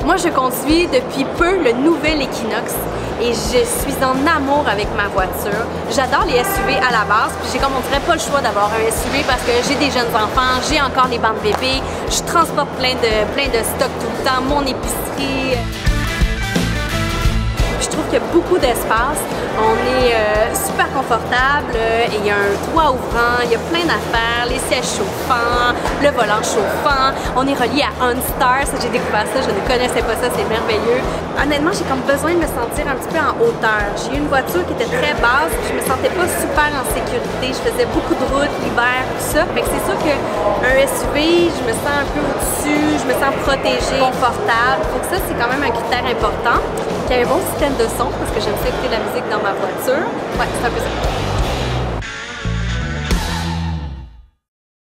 Moi, je conduis depuis peu le nouvel Equinox et je suis en amour avec ma voiture. J'adore les SUV à la base, puis j'ai comme on dirait pas le choix d'avoir un SUV parce que j'ai des jeunes enfants, j'ai encore les bandes bébés, je transporte plein de stocks tout le temps, mon épicerie. Je trouve qu'il y a beaucoup d'espace, on est super confortable, et il y a un toit ouvrant, il y a plein d'affaires, les sièges chauffants, le volant chauffant, on est relié à OnStar, ça j'ai découvert ça, je ne connaissais pas ça, c'est merveilleux. Honnêtement, j'ai comme besoin de me sentir un petit peu en hauteur. J'ai eu une voiture qui était très basse, je me sentais pas super en sécurité, je faisais beaucoup de routes l'hiver, tout ça. Fait que c'est sûr qu'un SUV, je me sens un peu au-dessus, je me sens protégée, confortable. Fait que ça, c'est quand même un critère important. Qu'il y ait un bon système de son, parce que j'aime ça écouter la musique dans ma voiture. Ouais, c'est un peu ça.